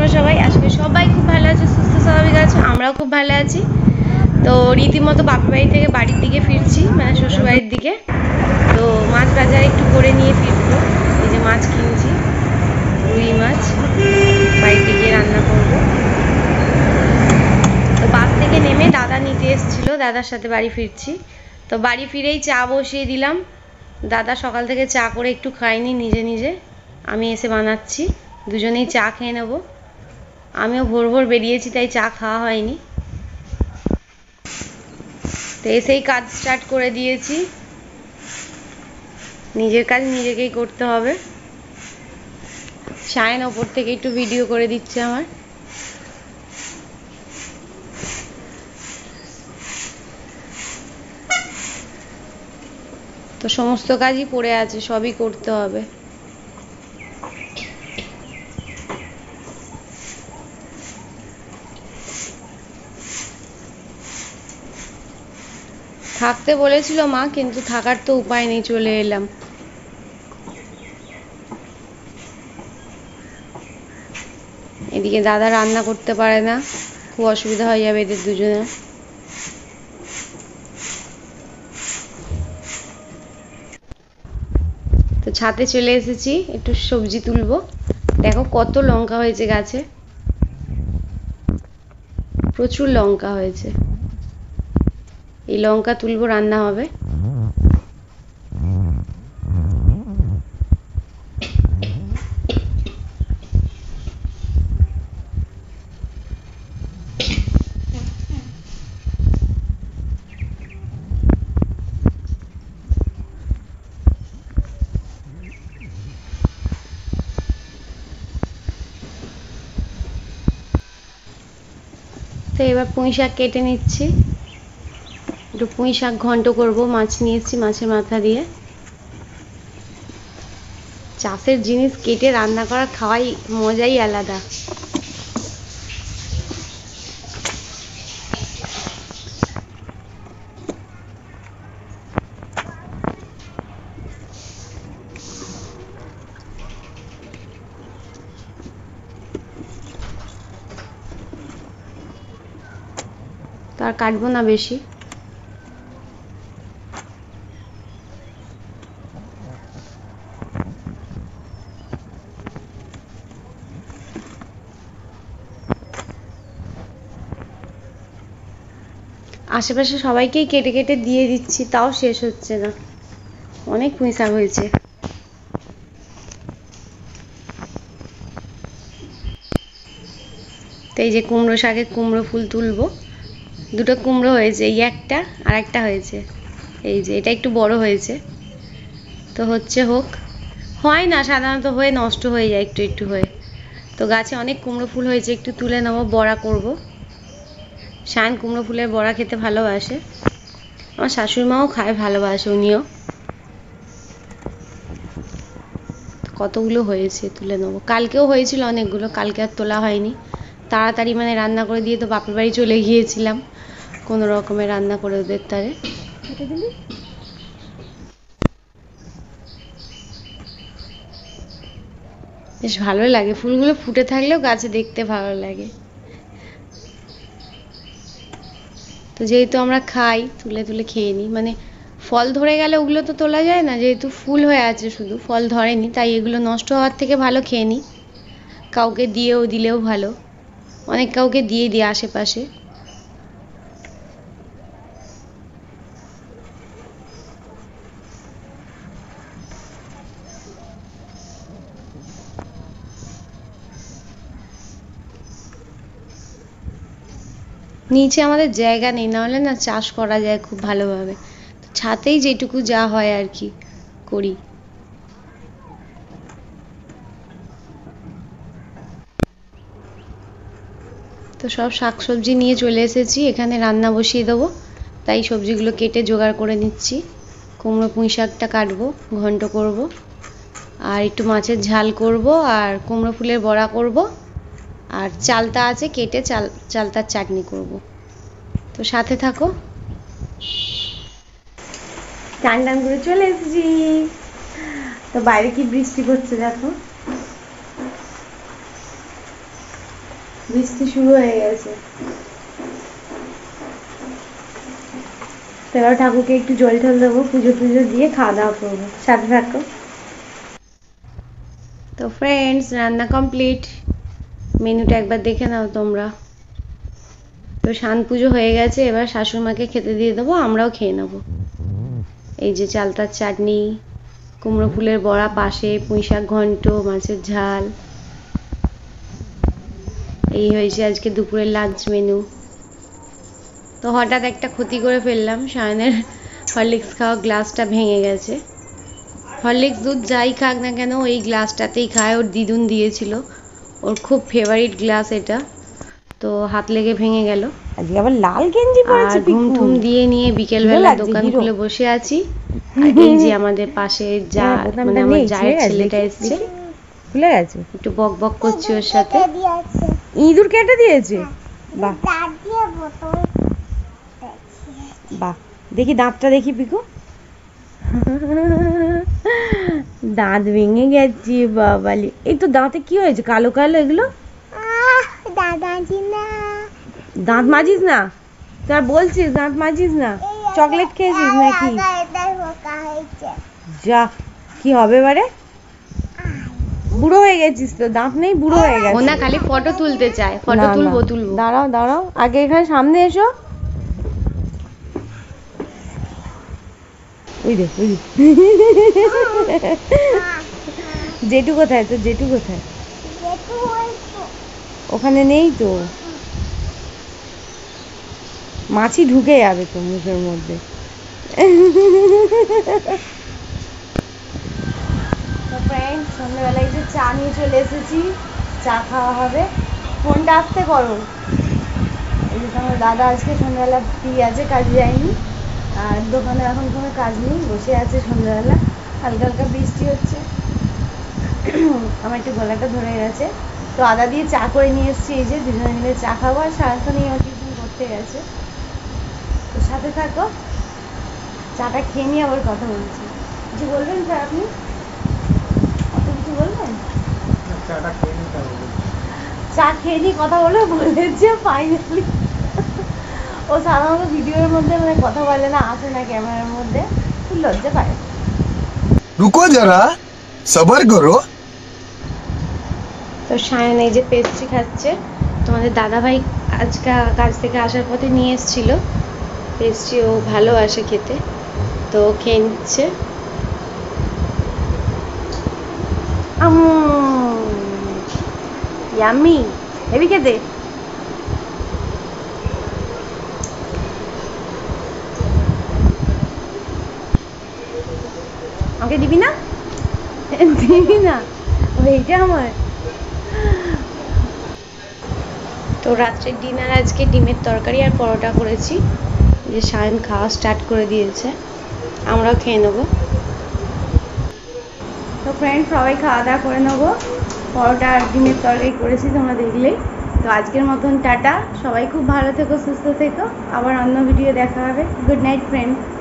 তোমরা সবাই? আজকে সবাই খুব ভালো আছো, সুস্থ স্বাভাবিক আছো, আমরাও খুব ভালো আছি। তো রীতিমতো বাপের বাড়ি থেকে বাড়ির দিকে ফিরছি, মানে শ্বশুর বাড়ির দিকে। তো মাছ বাজার একটু করে নিয়ে ফিরবো। এই যে মাছ কিনছি, রুই মাছ, বাড়িতে গিয়ে রান্না করব। তো বাস থেকে নেমে দাদা নিতে এসেছিল, দাদার সাথে বাড়ি ফিরছি। তো বাড়ি ফিরেই চা বসিয়ে দিলাম। দাদা সকাল থেকে চা করে একটু খায়নি নিজে নিজে, আমি এসে বানাচ্ছি, দুজনেই চা খেয়ে নেব। আমিও ভোর ভোর বেরিয়েছি, তাই চা খাওয়া হয়নি। তো এসেই কাজ স্টার্ট করে দিয়েছি, নিজের কাজ নিজেকেই করতে হবে। শায়ন ওপর থেকে একটু ভিডিও করে দিচ্ছে আমার। তো সমস্ত কাজই পড়ে আছে, সবই করতে হবে। থাকতে বলেছিল মা, কিন্তু থাকার তো উপায় নেই, চলে এলাম। এদিকে দাদা রান্না করতে পারে না, খুব অসুবিধা হয়ে যাবে এদের দুজনে। তো ছাদে চলে এসেছি, একটু সবজি তুলবো। দেখো কত লঙ্কা হয়েছে গাছে, প্রচুর লঙ্কা হয়েছে। এই লঙ্কা তুলবো, রান্না হবে। তো এবার পুঁই শাক কেটে নিচ্ছি, একটু পুঁই শাক ঘন্ট করবো। মাছ নিয়ে এসেছি, মাছের মাথা দিয়ে। চাষের জিনিস কেটে রান্না করা, খাওয়াই মজাই আলাদা। তো আর কাটবো না বেশি। আশেপাশে সবাইকেই কেটে কেটে দিয়ে দিচ্ছি, তাও শেষ হচ্ছে না, অনেক পুঁই শাক হয়েছে। তো এই যে কুমড়ো শাকে কুমড়ো ফুল তুলবো। দুটো কুমড়ো হয়েছে, এই একটা আর একটা হয়েছে। এই যে এটা একটু বড় হয়েছে, তো হচ্ছে হোক। হয় না সাধারণত, হয়ে নষ্ট হয়ে যায় একটু একটু হয়ে। তো গাছে অনেক কুমড়ো ফুল হয়েছে, একটু তুলে নেবো, বড়া করব। শায়ন কুমড়ো ফুলের বড়া খেতে ভালোবাসে, আমার শাশুড়ি মাও খায়, ভালোবাসে উনিও। কতগুলো হয়েছে, তুলে নেবো। কালকেও হয়েছিল অনেকগুলো, কালকে আর তোলা হয়নি। তাড়াতাড়ি মানে রান্না করে দিয়ে তো বাপের বাড়ি চলে গিয়েছিলাম, কোনো রকমে রান্না করে ওদের তারে। বেশ ভালো লাগে, ফুলগুলো ফুটে থাকলেও গাছে দেখতে ভালো লাগে। তো যেহেতু আমরা খাই, তুলে তুলে খেয়ে নিই। মানে ফল ধরে গেলে ওগুলো তো তোলা যায় না, যেহেতু ফুল হয়ে আছে, শুধু ফল ধরেনি, তাই এগুলো নষ্ট হওয়ার থেকে ভালো খেয়ে নিই। কাউকে দিলেও ভালো, অনেক কাউকে দিয়ে দিই আশেপাশে। নিচে আমাদের জায়গা নেই, নাহলে না চাষ করা যায় খুব ভালোভাবে। তো ছাদেই যেটুকু যা হয় আর কি করি। তো সব শাকসবজি নিয়ে চলে এসেছি, এখানে রান্না বসিয়ে দেবো। তাই সবজিগুলো কেটে জোগাড় করে নিচ্ছি। কুমড়ো পুঁই শাকটা কাটবো, ঘন্ট করব, আর একটু মাছের ঝাল করব, আর কুমড়ো ফুলের বড়া করব, আর চালতা আছে কেটে চালতার চাটনি করব। তো সাথে থাকো। টান টান করে চলে এসেছি। তো বাইরে কি বৃষ্টি পড়ছে দেখো। বৃষ্টি শুরু হয়ে গেছে। এবার ঠাকুরকে একটু জল ঠল দেবো, পুজো টুজো দিয়ে খাওয়া দাওয়া করবো। সাথে থাকো। তো ফ্রেন্ডস, রান্না কমপ্লিট। মেনুটা একবার দেখে নাও তোমরা। তো শান পুজো হয়ে গেছে, এবার শাশুড়িমাকে খেতে দিয়ে দেবো, আমরাও খেয়ে নেবো। এই যে চালতার চাটনি, কুমড়ো ফুলের বড়া পাশে, পুঁই শাক ঘন্ট, মাছের ঝাল। এই হয়েছে আজকে দুপুরের লাঞ্চ মেনু। তো হঠাৎ একটা ক্ষতি করে ফেললাম, সায়নের হরলিক্স খাওয়া গ্লাসটা ভেঙে গেছে। হরলিক্স দুধ যাই খাক না কেন এই গ্লাসটাতেই খায়, ওর দিদুন দিয়েছিল, ওর খুব ফেভারিট গ্লাস এটা। তো হাত লেগে ভেঙে গেল। আজকে আবার লাল গেঞ্জি পরেছে ঘুম ঠুম দিয়ে নিয়ে বিকেলবেলা দোকান খুলে বসে আছি। আর এই যে আমাদের পাশে যা মানে আমার জায়ের ছেলেটা এসছে, খুলে গেছে, একটু বক বক করছি ওর সাথে। ইঁদুর কেটে দিয়েছে? বাহ বাহ, দেখি দাঁতটা দেখি পিকু। দাঁত ভেঙে গেছে বাবালি। এই তো দাঁতে কি হয়েছে কালো কালো এগুলো? দাঁত মাজিস না, তোর বলছিস দাঁত মাজিস না। চকলেট খেয়েছিস নাকি? যা, কি হবে এবারে? বুড়ো হয়ে গেছিস তো, দাঁত নেই, বুড়ো হয়ে গেছে। ও না খালি ফটো তুলতে চায়, ফটো তুলবো তুলবো। দাঁড়াও দাঁড়াও, আগে এখানে সামনে এসো। ওই দে ওই দে। জেঠু কোথায়? তো জেঠু কোথায়? ওখানে নেই তো, মাছি ঢুকে যাবে তো মুখের মধ্যে। তো ফ্রেন্ডস, সন্ধ্যাবেলায় যে চা নিয়ে চলে এসেছি, চা খাওয়া হবে। ফোনটা আসতে করো। এই যে তোমার দাদা আজকে সন্ধ্যাবেলা ফ্রি আছে, কাজে যায়নি, আর দোকানে এখন কোনো কাজ নেই, বসে আছে সন্ধ্যাবেলা। হালকা হালকা বৃষ্টি হচ্ছে। আমার একটু গলাটা ধরে গেছে, তো আদা দিয়ে চা করে নিয়ে এসেছি। এই যে দুজনে মিলে চা খাবো, আর সারাক্ষণ এই টিউশন করতে গেছে। তো সাথে থাকো, চাটা খেয়ে নিয়ে আবার কথা বলছি। কিছু বলবেন স্যার আপনি? কিছু বলবেন? চা খেয়ে নিয়ে কথা বলে বলেছে ফাইনালি। ও সাধারণত ভিডিওর মধ্যে মানে কথা বলে না, আসে না ক্যামেরার মধ্যে, খুব লজ্জা পায়। রুকো যারা, সবার করো। তো সায়ন এই যে পেস্ট্রি খাচ্ছে। তোমাদের দাদাভাই আজকে কাজ থেকে আসার পথে নিয়ে এসেছিল পেস্ট্রি, ও ভালোবাসে খেতে, তো খেয়ে নিচ্ছে। ইয়াম্মি, হেবি খেতে। আমাকে দিবি না? দিবি না? এইটা আমার। তো রাত্রের ডিনার আজকে ডিমের তরকারি আর পরোটা করেছি, যে সায়ন খাওয়া স্টার্ট করে দিয়েছে, আমরাও খেয়ে নেবো। তো ফ্রেন্ড, সবাই খাওয়া দাওয়া করে নেবো। পরোটা আর ডিমের তরকারি করেছি, তোমরা দেখলেই। তো আজকের মতন টাটা, সবাই খুব ভালো থেকো, সুস্থ থেকো, আবার অন্য ভিডিও দেখা হবে। Good night friend.